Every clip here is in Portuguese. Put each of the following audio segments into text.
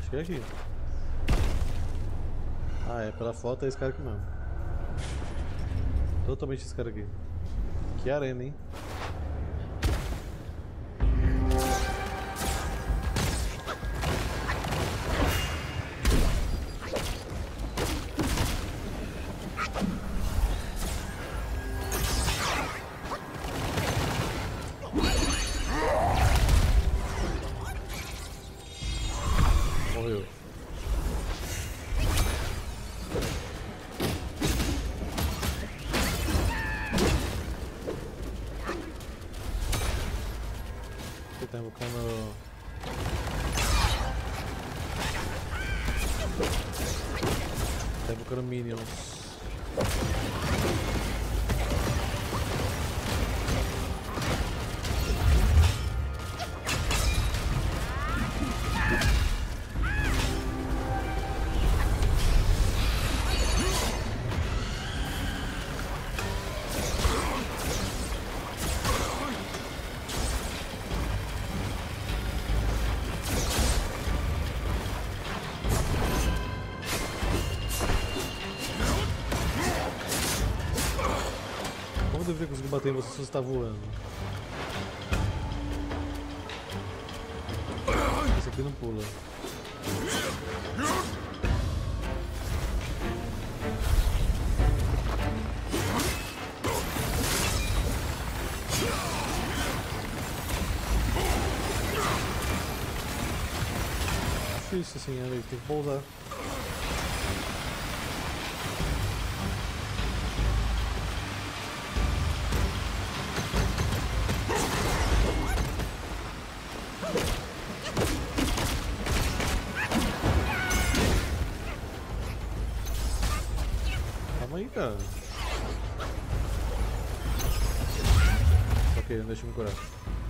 Acho que é aqui. Ah, é. Pela foto é esse cara aqui mesmo. Totalmente esse cara aqui. Que arena, hein? Morreu. Tá invocando... Tá invocando minions. Como eu deveria conseguir bater em você se você tá voando? Esse aqui não pula. Difícil assim, né? Tem que pousar. Calma aí, cara. Ok, não deixa eu me curar.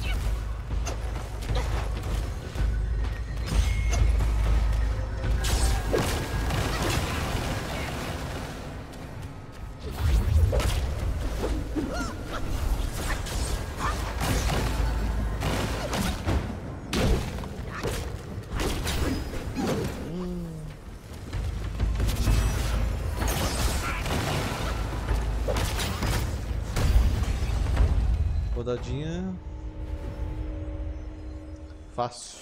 Rodadinha fácil.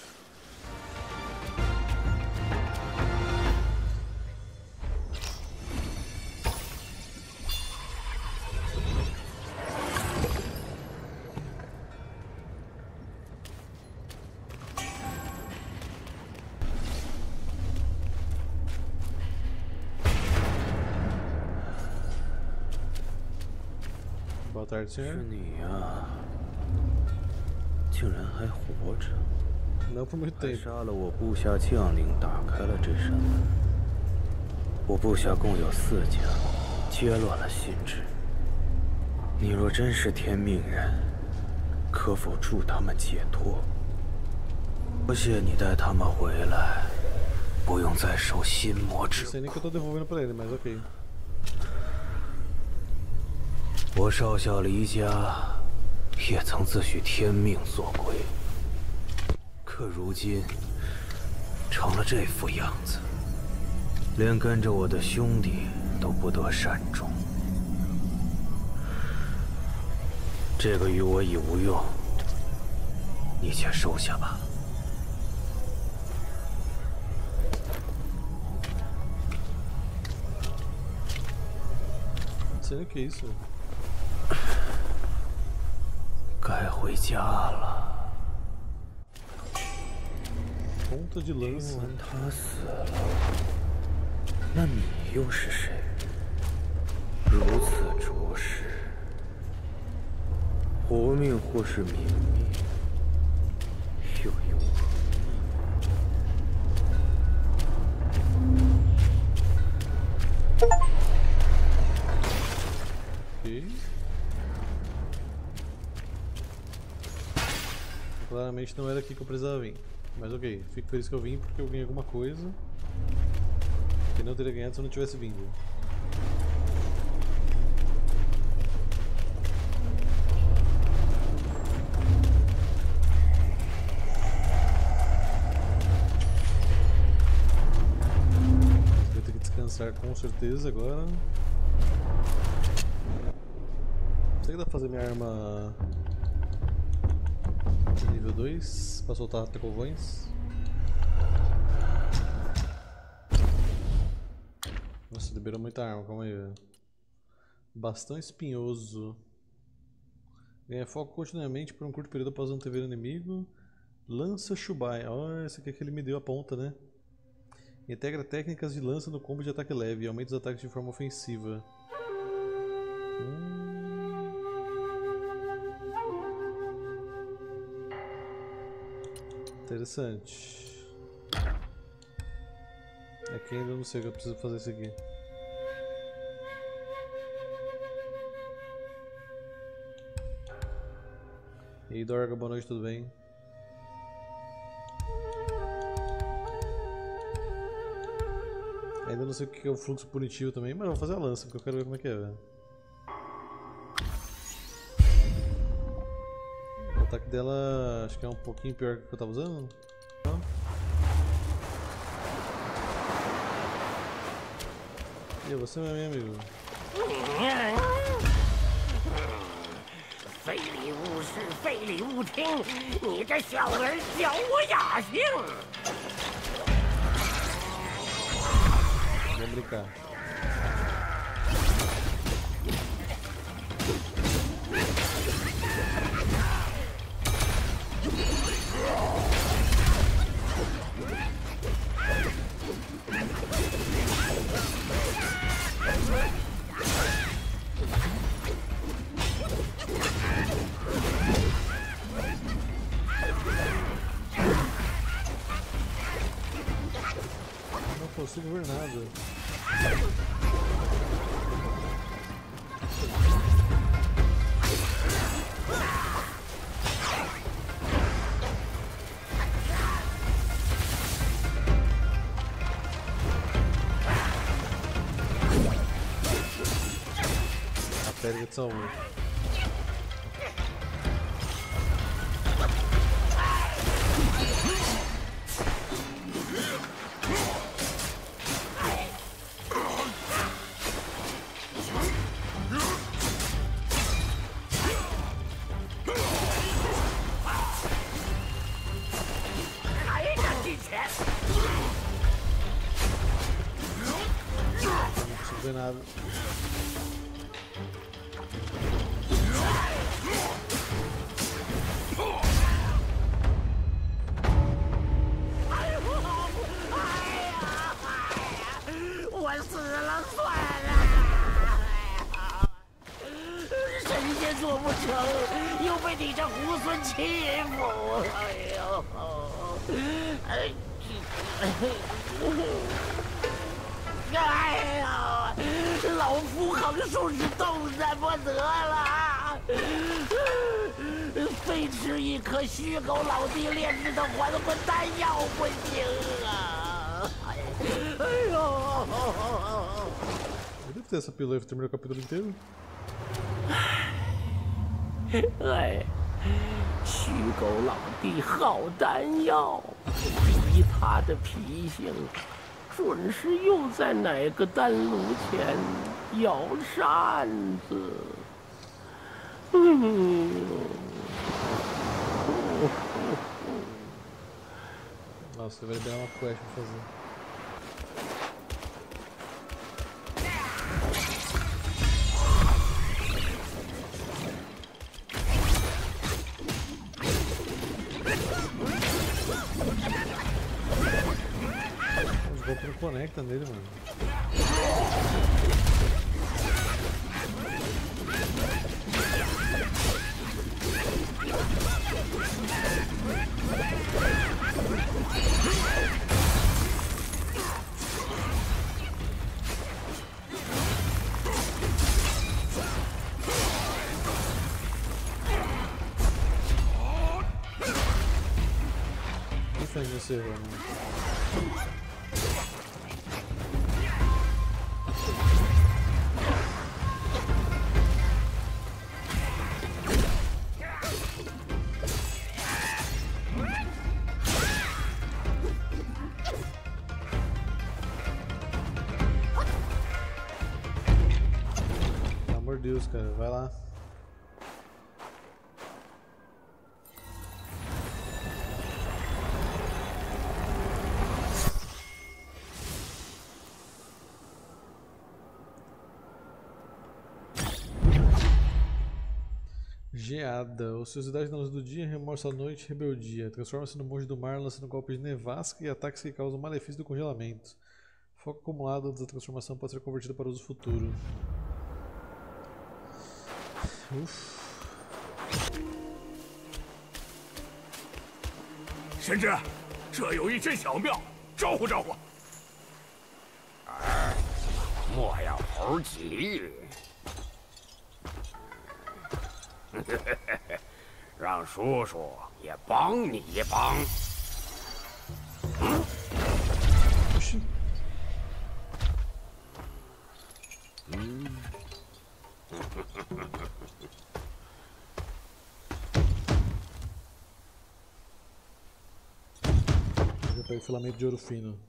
Boa tarde, 是 senhor. 你呀，竟然还活着！ Não por muito 还 tempo. 杀了我部下将领，打开了这扇门。我部下共有4家，皆乱了心智。你若真是天命人，可否助他们解脱？多谢你带他们回来，不用再受心魔之 Não sei nem que eu 苦。 tô devolvendo pra ele, mas ok. 我少小离家，也曾自诩天命所归，可如今成了这副样子，连跟着我的兄弟都不得善终。这个与我已无用，你且收下吧。 Não sei nem o que é isso. 该回家了。 Ponta de 听 lança. 闻他死了，那你又是谁？如此着实，活命或是泯灭，又有何？ Ok. Claramente não era aqui que eu precisava vir. Mas ok, fico feliz que eu vim porque eu ganhei alguma coisa que não teria ganhado se eu não tivesse vindo. descansar com certeza agora. Será que dá pra fazer minha arma de nível 2 pra soltar tecovões? Nossa, liberou muita arma, calma aí, velho. Bastão espinhoso. Ganha foco continuamente por um curto período após um TV inimigo. Lança Shubai. Olha, esse aqui é que ele me deu a ponta, né? Integra técnicas de lança no combo de ataque leve e aumenta os ataques de forma ofensiva. Interessante. Aqui ainda não sei o que eu preciso fazer isso aqui. E aí, Dorga, boa noite, tudo bem? Ainda não sei o que é o fluxo punitivo também, mas eu vou fazer a lança, porque eu quero ver como é que é, velho. O ataque dela acho que é um pouquinho pior que o que eu tava usando. E você, meu amigo? 非礼勿视，非礼勿听，你这小儿叫我雅兴。 Vamos brincar. Não consigo ver nada. A pele de salvo. Nada. 我死了算了，神仙做不成，又被你这猢狲欺负，哎呀，老夫横竖是动弹不得了，非吃一颗虚狗老弟炼制的还魂丹药不行啊！哎呦！ Eu devo ter essa pílula e terminar o capítulo inteiro. 哎，虚狗老弟好丹药，依他的脾性。 准是又在哪个丹炉前摇扇子。 Nossa, vai liberar uma quest pra fazer. Os golpes não conectam nele, mano. Quem fez você, mano? Deus, cara. Vai lá. Geada. Ociosidade na luz do dia, remorso à noite, rebeldia. Transforma-se no monge do mar, lançando golpes de nevasca e ataques que causam malefício do congelamento. Foco acumulado antes da transformação pode ser convertido para uso futuro. Uff. 神之，这有一间小庙，招呼招呼。 莫要猴急，让叔叔也帮你一帮。 Já pega o filamento de ouro fino.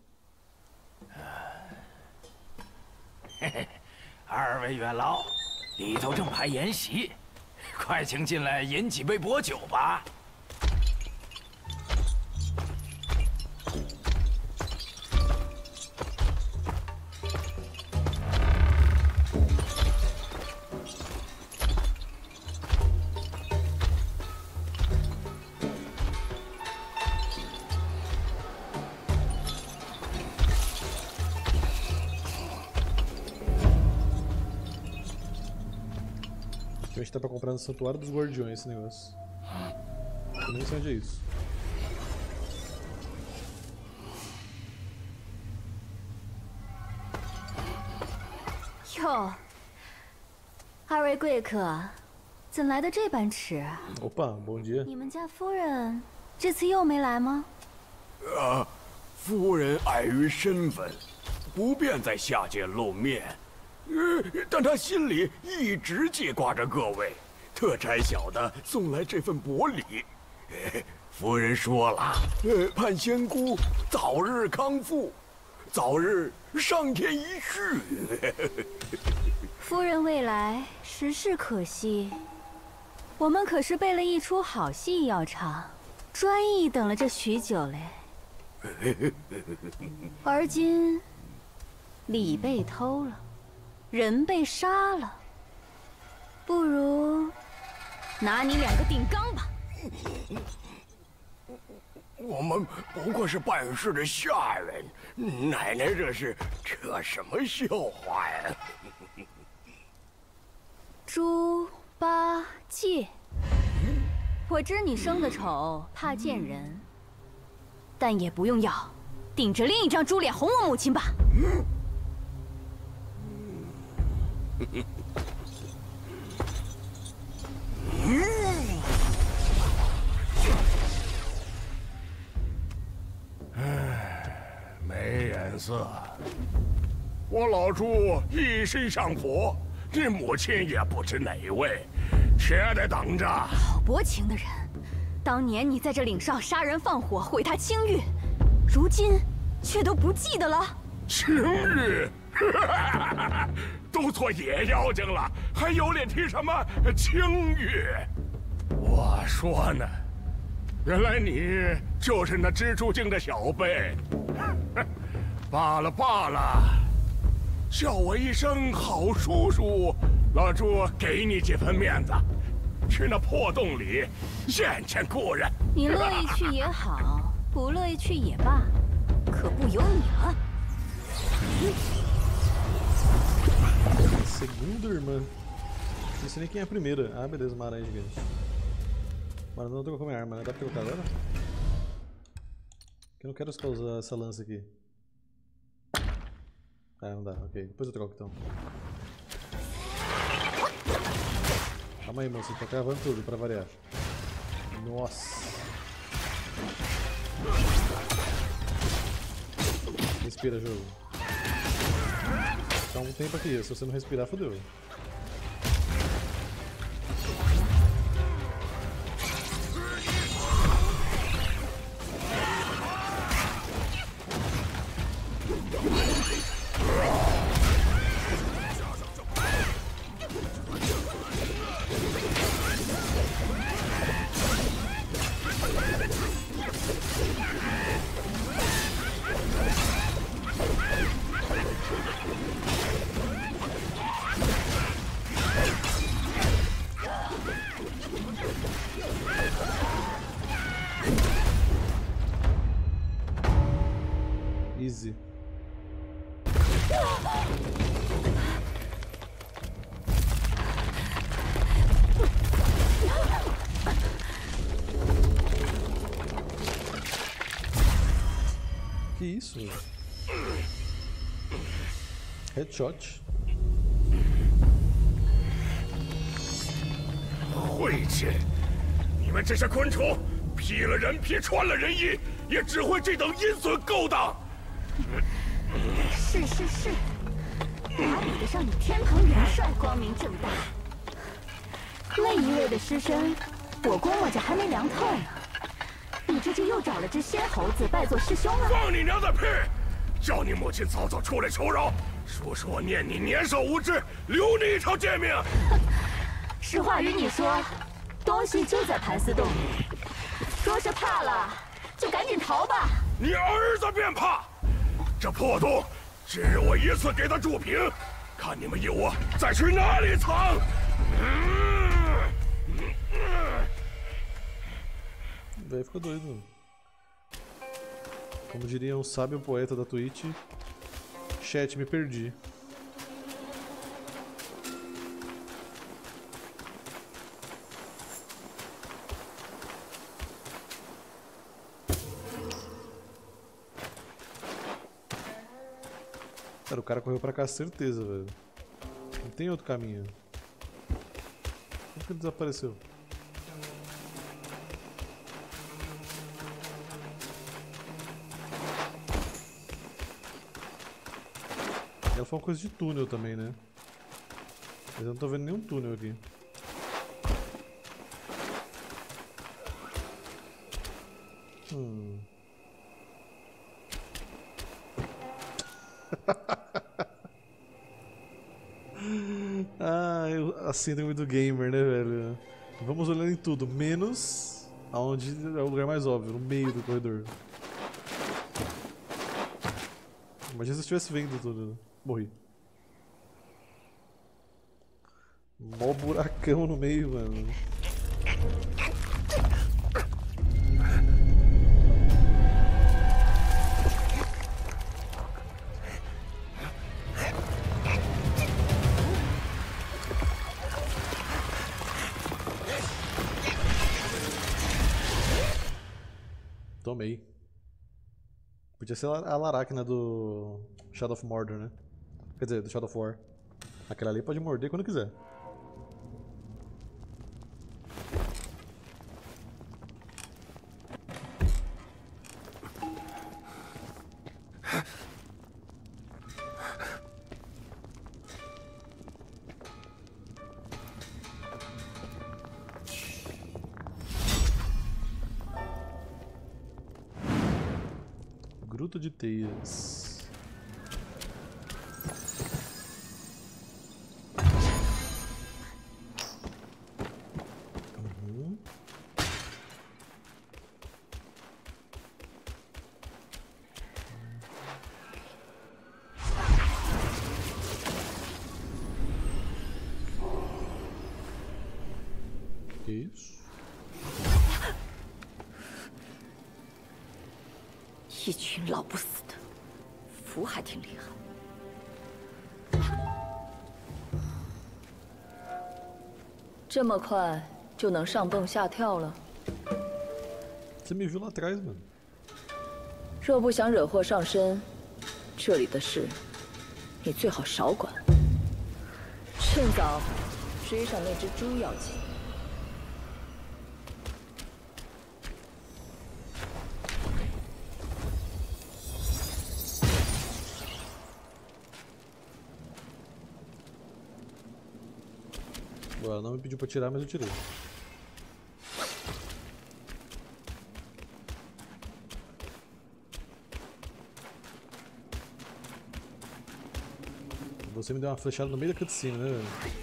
二位元老，里头正排筵席，快请进来饮几杯薄酒吧。 A gente tá pra comprar no Santuário dos Guardiões esse negócio. Eu nem sei onde é isso. 哟，二位贵客，怎来的这般迟 ？Opa, bom dia. 你们家夫人这次又没来吗？ 夫人碍于身份，不便在下界露面。 但他心里一直记挂着各位，特差小的送来这份薄礼。夫人说了，盼仙姑早日康复，早日上天一续。 夫人未来，实是可惜。我们可是备了一出好戏要唱，专意等了这许久嘞。而今礼被偷了。 人被杀了，不如拿你两个顶缸吧。 我们不过是办事的下人，奶奶这是扯什么笑话呀？ 猪八戒，我知你生的丑，怕见人，但也不用要，顶着另一张猪脸哄我母亲吧。 没眼色。我老朱一心向佛，你母亲也不知哪位，且得等着。 好薄情的人，当年你在这岭上杀人放火，毁他清誉，如今却都不记得了。 清誉。 都做野妖精了，还有脸提什么清誉？我说呢，原来你就是那蜘蛛精的小辈。罢了罢了，叫我一声好叔叔，老朱给你几分面子，去那破洞里见见故人。 你乐意去也好，不乐意去也罢，可不由你了。 Segunda irmã. Não sei nem quem é a primeira. Ah, beleza, uma aranha gigante. Mas não trocou minha arma, né? Dá pra trocar agora? Eu não quero usar essa lança aqui. Ah, não dá. Ok, depois eu troco então. Calma aí, moça. Tá cavando tudo pra variar. Nossa. Respira, jogo. Tá um tempo aqui, se você não respirar, fodeu. Easy. Que isso? Headshot. 晦气！你们这些昆虫，披了人皮，穿了人衣，也只会这等阴损勾当。 是，哪比得上你天蓬元帅光明正大？那一位的尸身，我估摸着还没凉透呢。你这就又找了只仙猴子拜做师兄了？ 放你娘的屁！叫你母亲早早出来求饶，叔叔我念你年少无知，留你一条贱命。 实话与你说，东西就在盘丝洞里。若是怕了，就赶紧逃吧。 你儿子便怕？这破洞，今日我一次给他筑平，看你们有我再去哪里藏。 Daí fica doido. Como diria um sábio poeta da Twitch, chat, me perdi. Cara, o cara correu pra cá, certeza, velho. Não tem outro caminho. Como que ele desapareceu? Ela foi uma coisa de túnel também, né? Mas eu não tô vendo nenhum túnel aqui. A síndrome do gamer, né, velho? Vamos olhando em tudo, menos aonde é o lugar mais óbvio, no meio do corredor. Imagina se eu estivesse vendo tudo. Morri. Mó buracão no meio, mano. Tomei. Podia ser a Laracna do Shadow of Mordor, né? Quer dizer, do Shadow of War. Aquela ali pode morder quando quiser. Gruta de teias. Isso. 一群老不死的，符还挺厉害。这么快就能上蹦下跳了？ Você me viu lá atrás, mano. 若不想惹祸上身，这里的事你最好少管。趁早追上那只猪要紧。 Ela não me pediu pra tirar, mas eu tirei. Você me deu uma flechada no meio da cutscene, né, velho?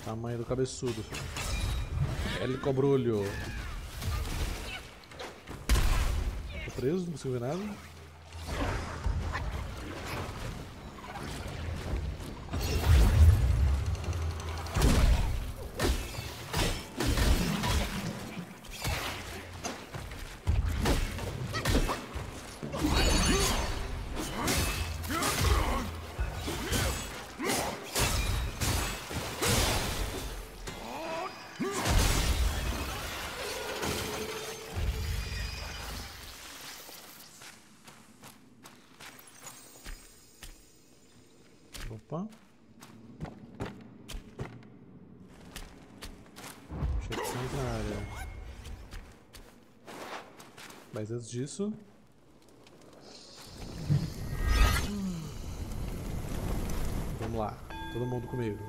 Tamanho do cabeçudo, filho. Ele cobrulho. Tô preso, não consigo ver nada. Opa. Checkpoint na área. Mas antes disso... Vamos lá. Todo mundo comigo.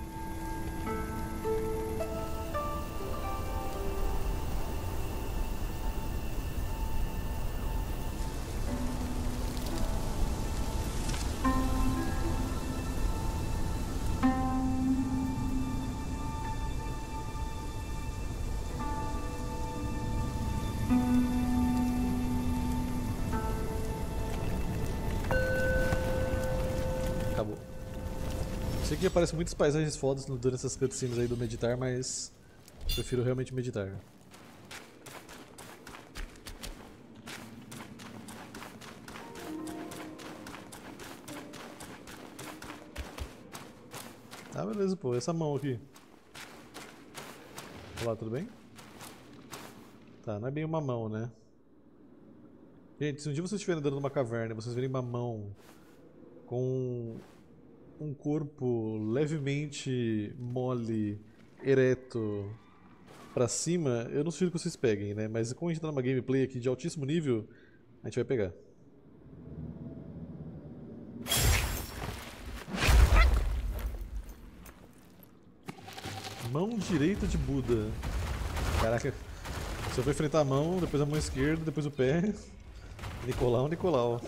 Acabou. Sei que aparecem muitas paisagens fodas durante essas cutscenes aí do meditar, mas prefiro realmente meditar. Ah, beleza, pô. Essa mão aqui. Olá, tudo bem? Tá, não é bem uma mão, né? Gente, se um dia vocês estiverem andando numa caverna e vocês verem uma mão com um corpo levemente mole, ereto, pra cima, eu não sugiro que vocês peguem, né? Mas como a gente tá numa gameplay aqui de altíssimo nível, a gente vai pegar. Mão direita de Buda. Caraca, se eu for enfrentar a mão, depois a mão esquerda, depois o pé. Nicolau, Nicolau.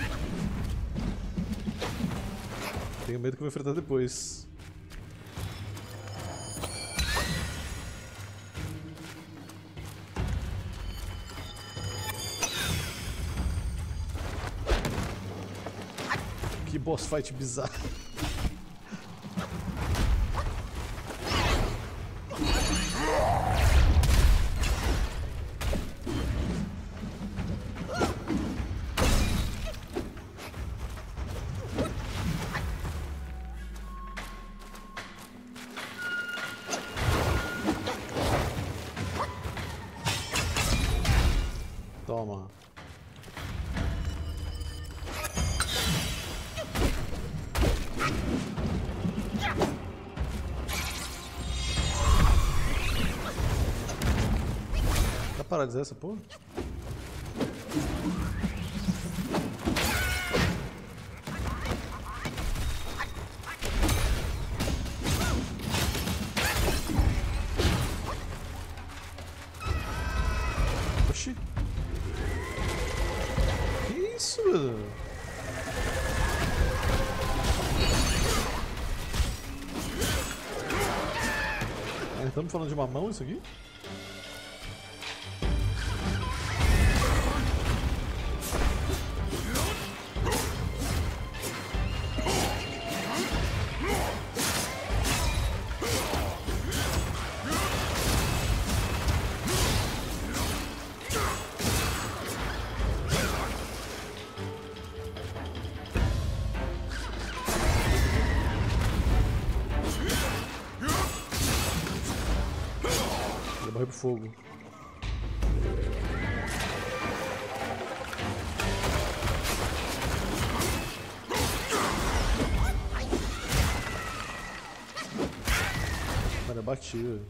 Tenho medo que eu vou enfrentar depois. Que boss fight bizarro. Toma. Tá paralisada essa porra? Oxi. Que isso? Estamos falando de uma mão isso aqui? Ele morreu pro fogo. Mano, eu bati, velho.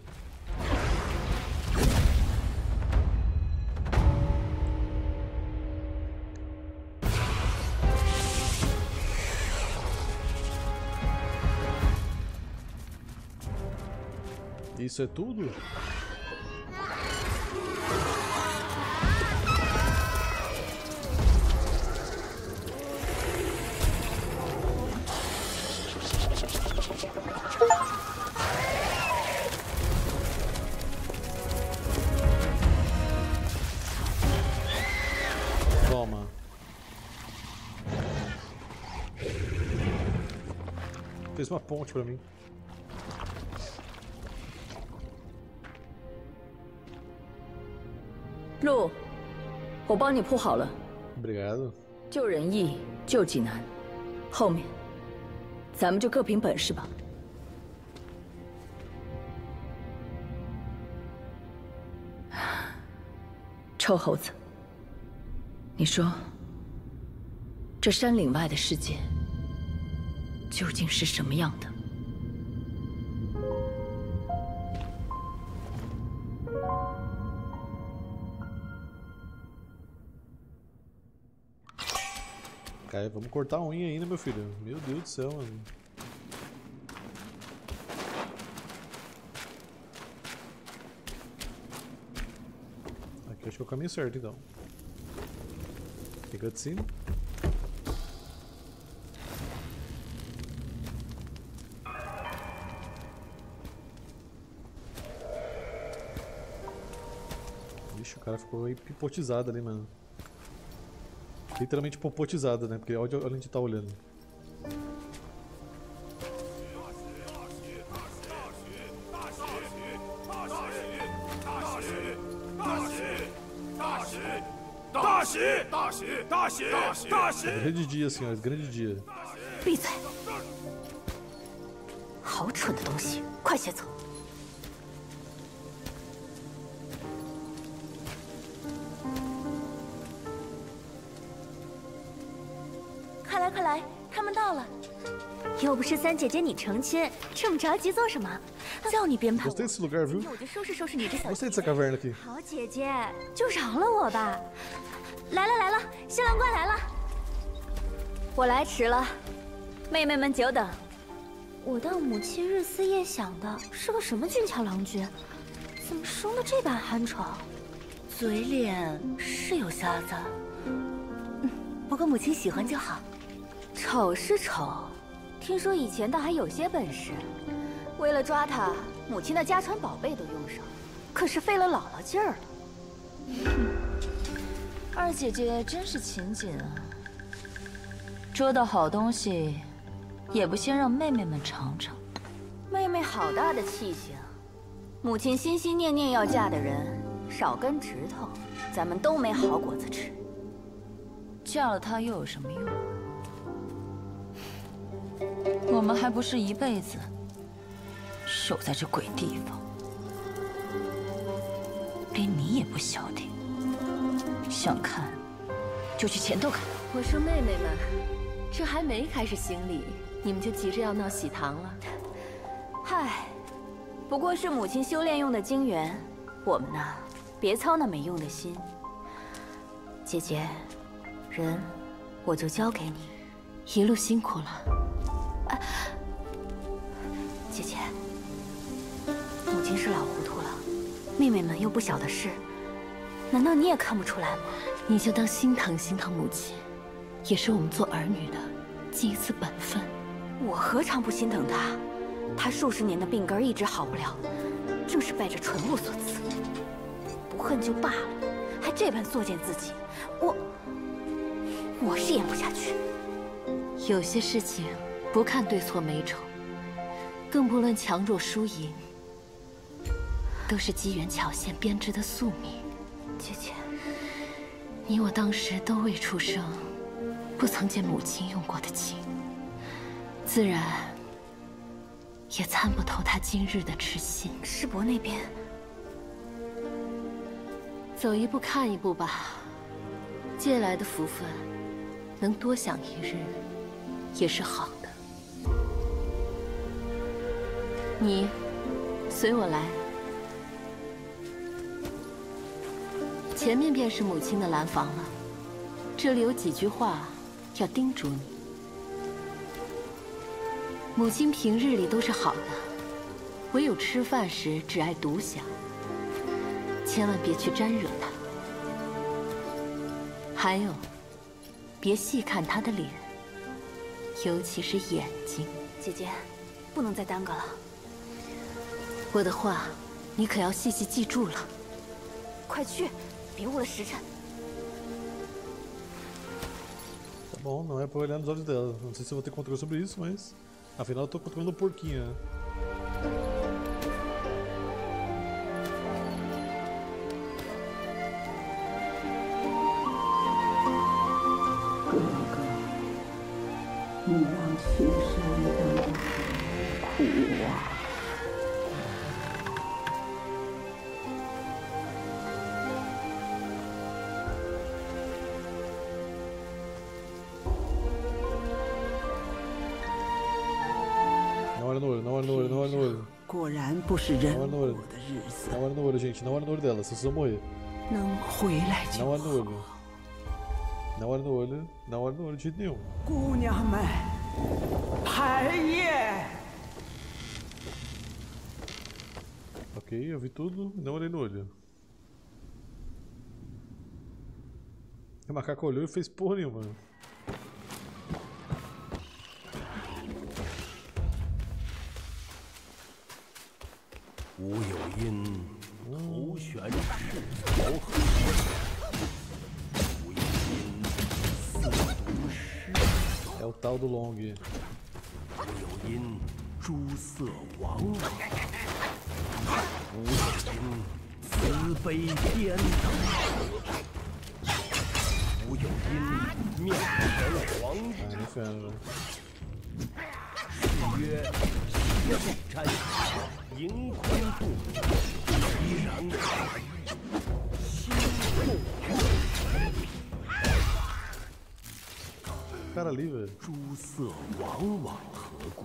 Isso é tudo? fez uma ponte pra mim. 路，我帮你铺好了。 Obrigado. 救人易，救己难。后面，咱们就各凭本事吧。臭猴子，你说，这山岭外的世界究竟是什么样的？ Cara, vamos cortar a unha ainda, meu filho. Meu Deus do céu, mano. Aqui acho que é o caminho certo, então. Tem cutscene. Ixi, o cara ficou aí pipotizado ali, mano. Literalmente popotizada, né? Porque olha onde a gente tá olhando. Grande dia, senhores, grande dia. 闭嘴！好蠢的东西，快些走！ 快来，他们到了。 又不是三姐姐你成亲，这么着急做什么？ 叫你编排我， Gostei desse lugar, viu? 我就收拾收拾你这小。 Gostei dessa caverna aqui. 好姐姐，就饶了我吧。来了，新郎官来了。我来迟了，妹妹们久等。 我当母亲日思夜想的是个什么俊俏郎君，怎么生得这般酣丑？嘴脸是有瞎子，不过母亲喜欢就好。 丑是丑，听说以前他还有些本事。为了抓他，母亲的家传宝贝都用上，可是费了姥姥劲儿了。 二姐姐真是勤谨啊，捉到好东西，也不先让妹妹们尝尝。 妹妹好大的气性，母亲心心念念要嫁的人，少根指头，咱们都没好果子吃。 嫁了她又有什么用？ 我们还不是一辈子守在这鬼地方，连你也不消停。想看，就去前头看。 我说妹妹们，这还没开始行礼，你们就急着要闹喜糖了？ 嗨，不过是母亲修炼用的精元，我们呢，别操那没用的心。姐姐，人我就交给你， 一路辛苦了。 姐姐，母亲是老糊涂了，妹妹们又不小的事，难道你也看不出来吗？ 你就当心疼心疼母亲，也是我们做儿女的尽一次本分。 我何尝不心疼她？她数十年的病根一直好不了，正是拜这纯物所赐。不恨就罢了，还这般作践自己，我是咽不下去。 有些事情不看对错美丑。 更不论强弱输赢，都是机缘巧现编织的宿命。 姐姐， 你我当时都未出生，不曾见母亲用过的情，自然也参不透她今日的痴心。 师伯那边， 走一步看一步吧。借来的福分，能多享一日，也是好的。 你随我来，前面便是母亲的兰房了。这里有几句话要叮嘱你。母亲平日里都是好的，唯有吃饭时只爱独享，千万别去沾惹她。还有，别细看她的脸，尤其是眼睛。 姐姐，不能再耽搁了。 我的话，你可要细细记住了。 快去，别误了时辰。 Tá bom, não é pra olhar nos olhos dela. Não sei se eu vou ter controle sobre isso, mas Afinal, eu tô controlando o porquinho, né? Não 果然不是人过的日子。 Não olha no olho, gente. Não olha no olho dela, senão vocês vão morrer. 能回来就 Não olha no olho. Não olha no olho. Não olha no olho de jeito nenhum. 姑娘们，排夜。 Ok, eu vi tudo. Não olhei no olho. O macaco olhou e fez porra nenhuma. É o tal do Long. 无有因诸色往往，无有因慈悲颠倒，无有因妙神皇 Inferno. 誓曰天山迎坤度，依然心动。 Cara ali, velho. 诸色往往何故？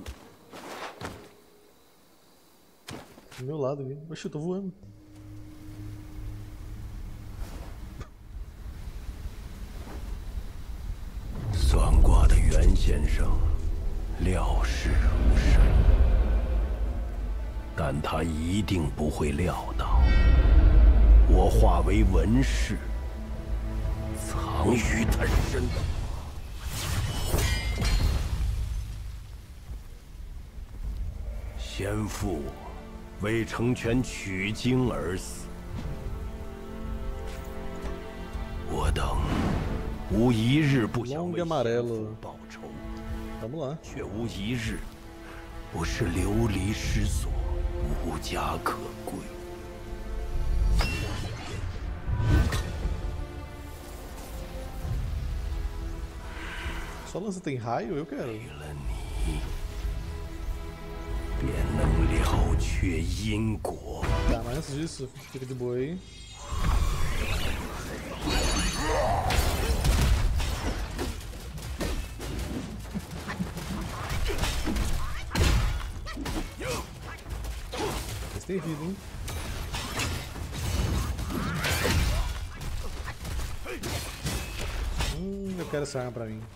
Do meu lado ali. Oxe, eu tô voando. 算卦的袁先生料事如神，但他一定不会料到，我化为文士，藏于他身。 先父为成全取经而死，我等无一日不想为先父报仇，却无一日不是流离失所，无家可归。 Só lança tem raio? Eu quero. 便能了却因果。 Tá, mas antes disso, fica de boa aí. Vocês têm vida, hein? Eu quero essa arma pra mim.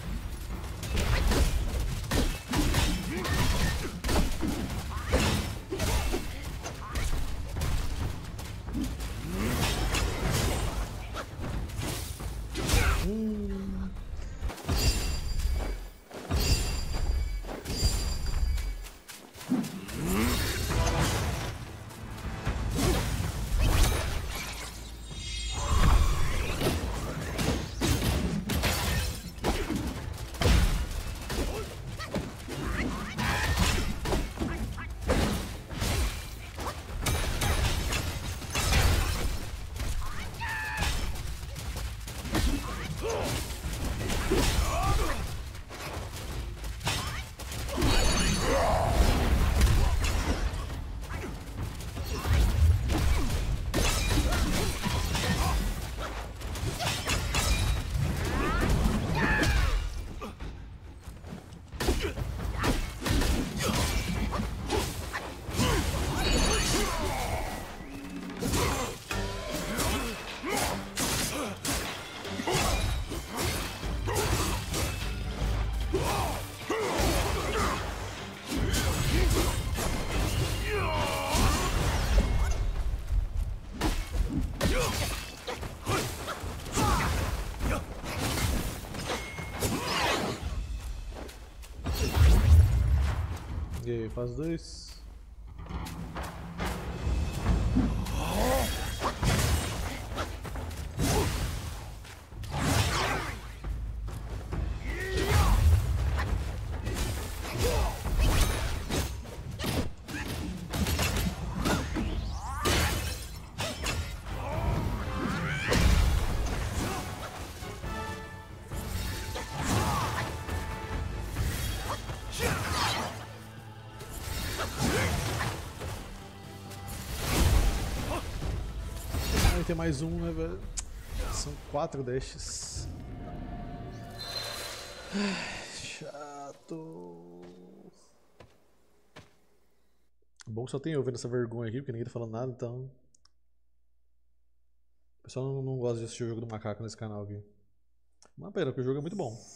E aí, faz 2. ter mais um, né, velho? São 4 dashes. Chato. Bom que só tem eu vendo essa vergonha aqui, porque ninguém tá falando nada, então... O pessoal não gosta de assistir o jogo do macaco nesse canal aqui. Uma pena, porque o jogo é muito bom.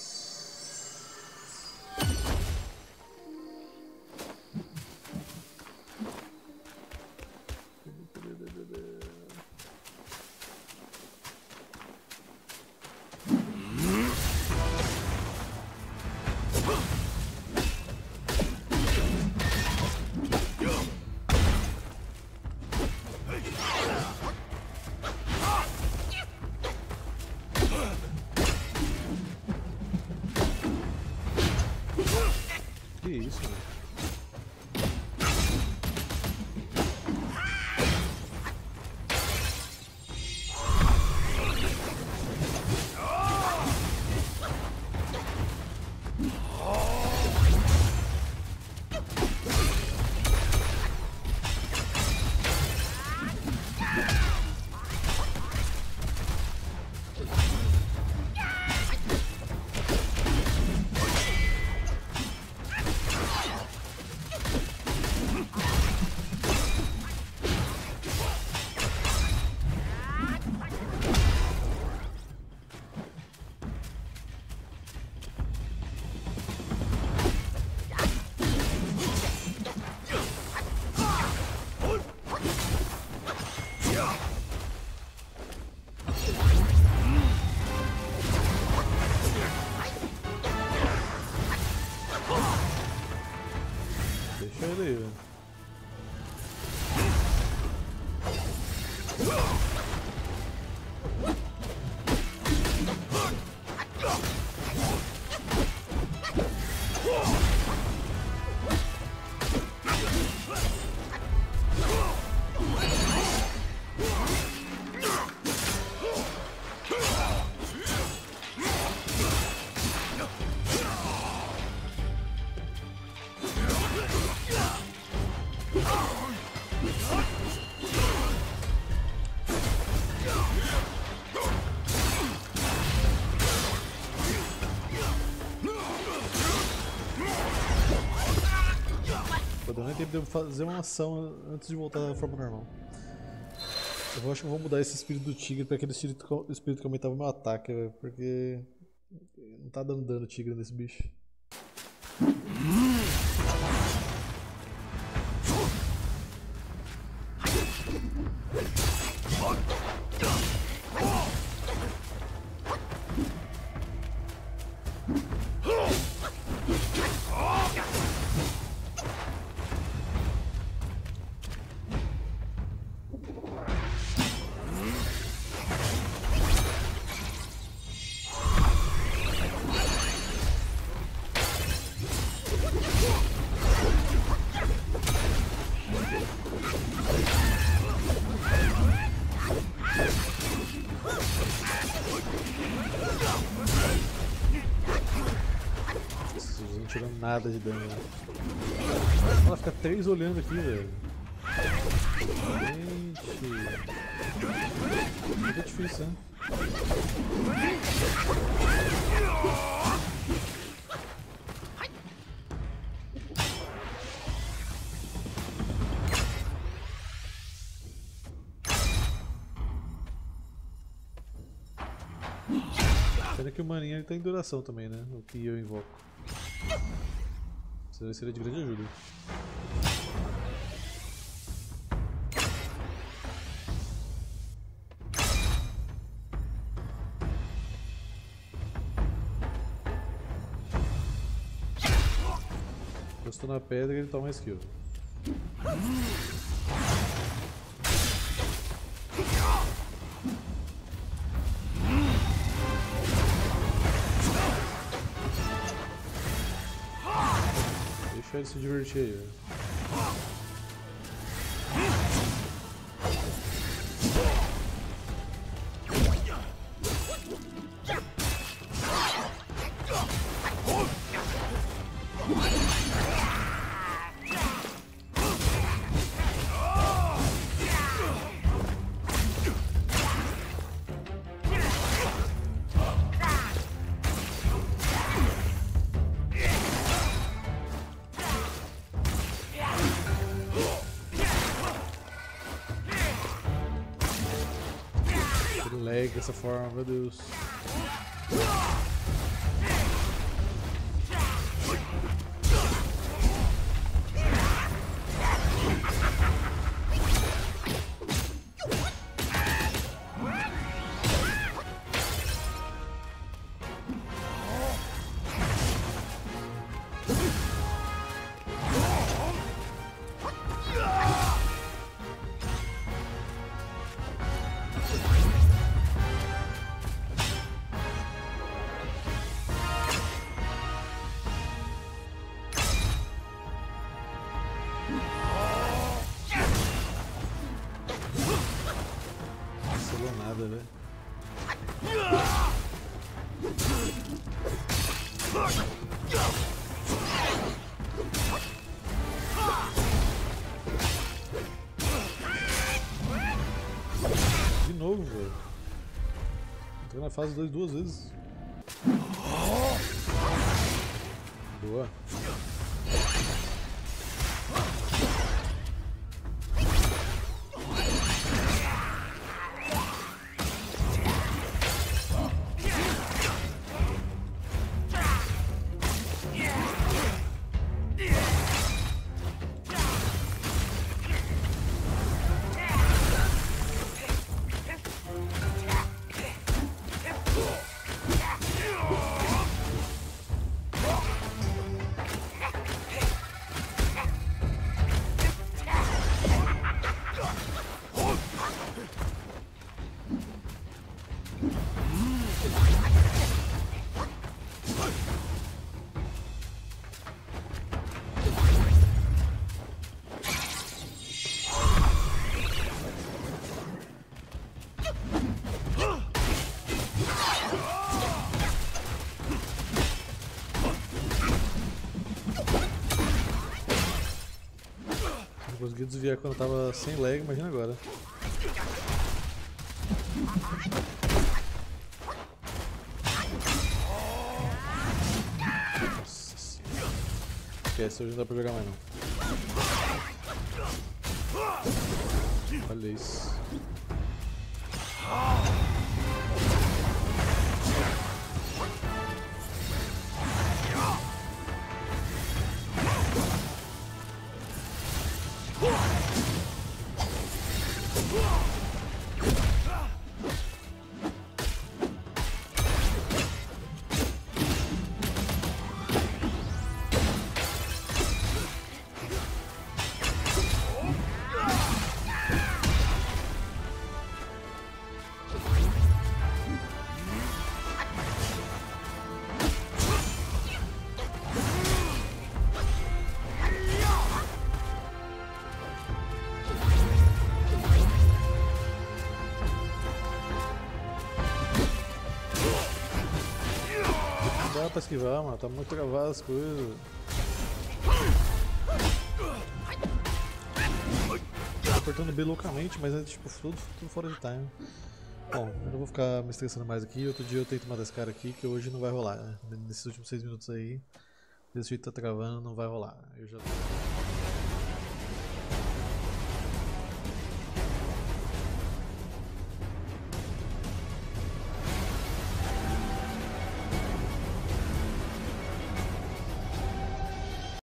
Devo fazer uma ação antes de voltar à forma normal. Eu acho que eu vou mudar esse espírito do tigre para aquele espírito que aumentava o meu ataque, véio, porque não tá dando dano tigre nesse bicho. Nada de dano. Ela fica 3 olhando aqui, velho. Gente. Muito difícil, né? Pena que o maninho ele tá em duração também, né? O que eu invoco. Isso seria de grande ajuda. Encostou na pedra e ele toma uma skill. Deixa ele se divertir aí. lag dessa forma, meu Deus. Nada, velho. De novo, velho. Entrou na fase 2 duas vezes. Boa. Consegui desviar quando tava sem lag, imagina agora. Nossa senhora. Esquece, hoje não dá pra jogar mais não. Olha isso. Não dá pra esquivar, mano, tá muito travado as coisas. Tô apertando B loucamente, mas é tipo tudo fora de time. Bom, eu não vou ficar me estressando mais aqui, outro dia eu tento matar esse cara aqui, que hoje não vai rolar, né? Nesses últimos 6 minutos aí, desse jeito tá travando, não vai rolar. Eu já